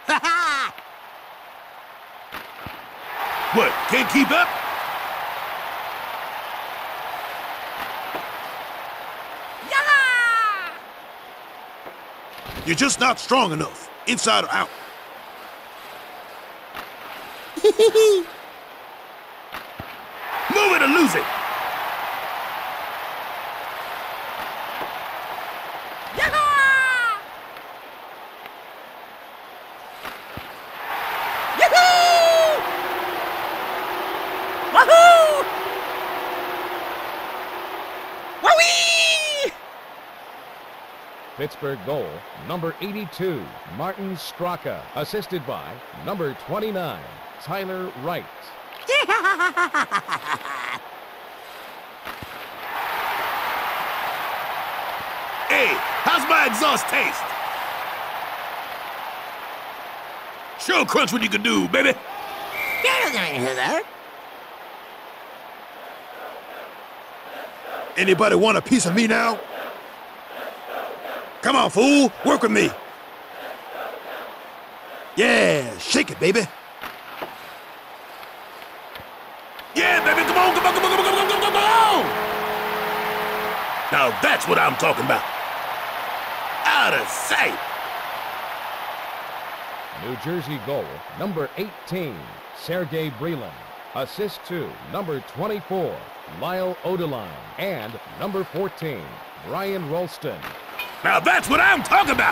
What, can't keep up? Yeah! You're just not strong enough, inside or out. Move it or lose it. Pittsburgh goal, number 82, Martin Straka, assisted by number 29, Tyler Wright. Hey, how's my exhaust taste? Show Crunch what you can do, baby. Anybody want a piece of me now? Come on, fool. Work with me. Yeah, shake it, baby. Yeah, baby, come on, come on, come on, come on, come on, come on. Now that's what I'm talking about. Out of sight. New Jersey goal, number 18, Sergei Brelin. Assist to number 24, Lyle Odeline. And number 14, Brian Rolston. Now that's what I'm talking about.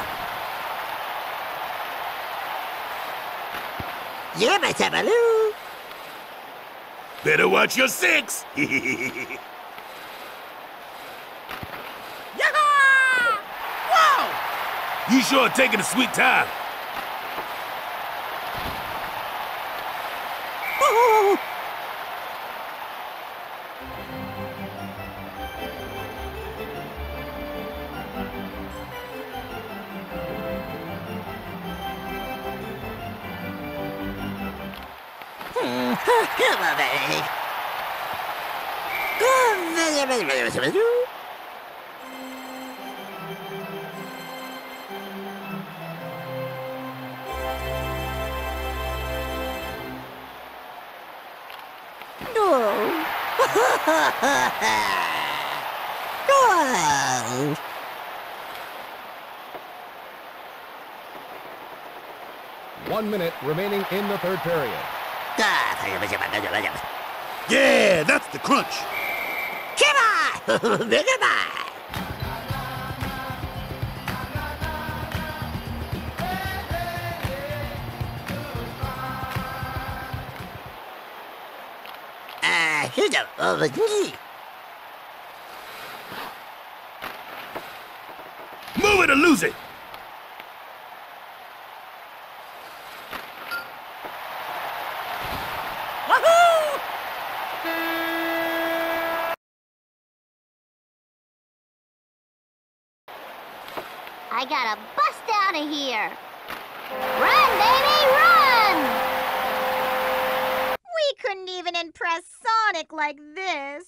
Yeah, my Tabaloo. Better watch your six. Yeah! Whoa! You sure are taking a sweet time. Oh. Come on, baby. No. No. 1 minute remaining in the third period. Yeah, that's the Crunch. Come on! Goodbye! Here's a Move it or lose it. I gotta bust out of here. Run, baby, run! We couldn't even impress Sonic like this.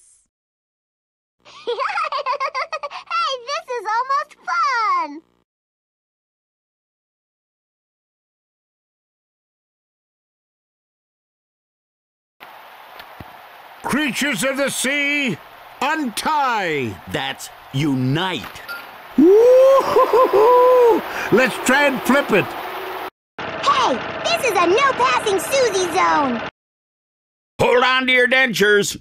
Hey, this is almost fun! Creatures of the sea, untie! That's unite. Woo-hoo-hoo-hoo! Let's try and flip it. Hey, this is a no passing Susie zone. Hold on to your dentures.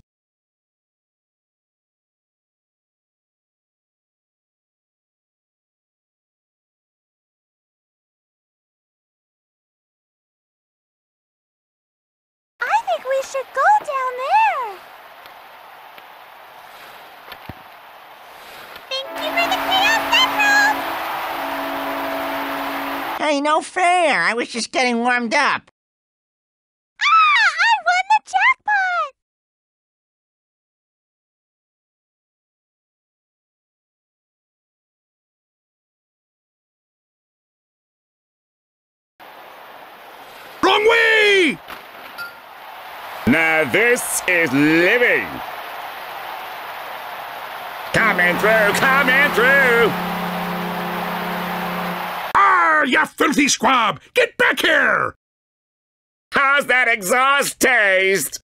I think we should go down there. Thank you for the chaos emerald. Hey, no fair. I was just getting warmed up. I won the jackpot. Wrong way! Now this is living. Coming through, coming through. Ah, you filthy squab! Get back here! How's that exhaust taste?